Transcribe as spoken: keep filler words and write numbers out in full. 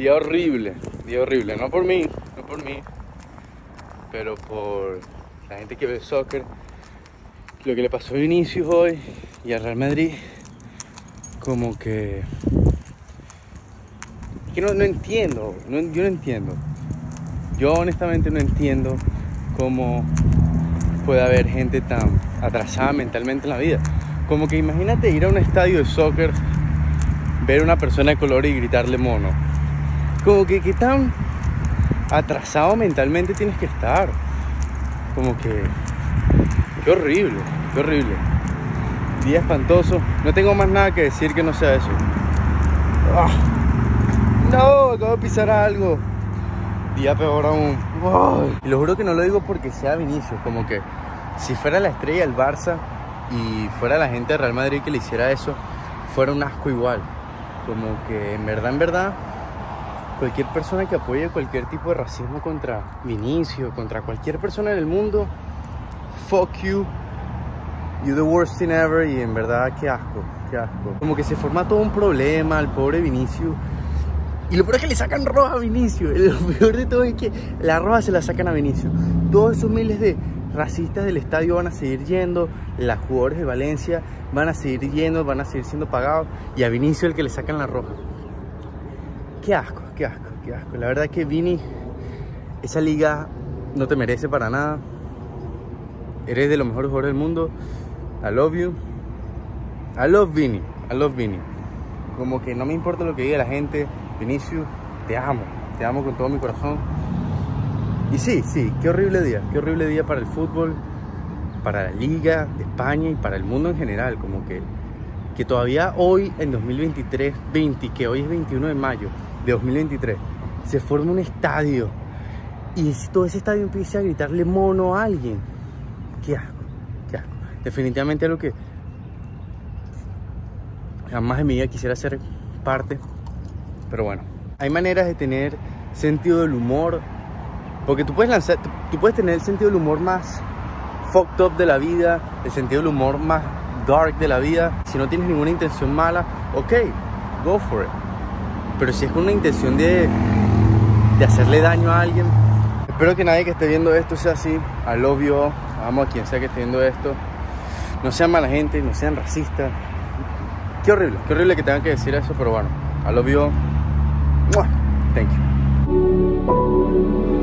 Día horrible, día horrible, no por mí, no por mí, pero por la gente que ve soccer. Lo que le pasó a Vinicius hoy y al Real Madrid, como que... que no, no entiendo, no, yo no entiendo. Yo honestamente no entiendo cómo puede haber gente tan atrasada mentalmente en la vida. Como que imagínate ir a un estadio de soccer, ver a una persona de color y gritarle mono. Como que qué tan atrasado mentalmente tienes que estar. Como que... qué horrible, qué horrible. Día espantoso. No tengo más nada que decir que no sea eso. ¡Oh! No, acabo de pisar algo. Día peor aún. ¡Oh! Y lo juro que no lo digo porque sea Vinicius. Como que si fuera la estrella del Barça y fuera la gente de Real Madrid que le hiciera eso, fuera un asco igual. Como que en verdad, en verdad, cualquier persona que apoye cualquier tipo de racismo contra Vinicius, contra cualquier persona en el mundo, fuck you, you're the worst thing ever. Y en verdad, qué asco, qué asco. Como que se forma todo un problema al pobre Vinicius. Y lo peor es que le sacan roja a Vinicius. Lo peor de todo es que la roja se la sacan a Vinicius. Todos esos miles de racistas del estadio van a seguir yendo. Los jugadores de Valencia van a seguir yendo, van a seguir siendo pagados. Y a Vinicius el que le sacan la roja. Qué asco, qué asco, qué asco. La verdad es que Vini, esa liga no te merece para nada. Eres de los mejores jugadores del mundo. I love you. I love Vini. I love Vini. Como que no me importa lo que diga la gente. Vinicius, te amo. Te amo con todo mi corazón. Y sí, sí, qué horrible día. Qué horrible día para el fútbol, para la liga de España y para el mundo en general. Como que, que todavía hoy, en dos mil veintitrés, veinte, que hoy es veintiuno de mayo de dos mil veintitrés, se forma un estadio. Y si todo ese estadio empieza a gritarle mono a alguien. Qué asco, qué asco. Definitivamente algo que jamás en mi vida quisiera ser parte. Pero bueno, hay maneras de tener sentido del humor. Porque tú puedes lanzar, tú puedes tener el sentido del humor más fucked up de la vida, el sentido del humor más dark de la vida. Si no tienes ninguna intención mala, ok, go for it. Pero si es con una intención de, de hacerle daño a alguien, espero que nadie que esté viendo esto sea así. I love you all. Amo a quien sea que esté viendo esto. No sean mala gente, no sean racistas. Qué horrible, qué horrible que tengan que decir eso, pero bueno. I love you all. Thank you.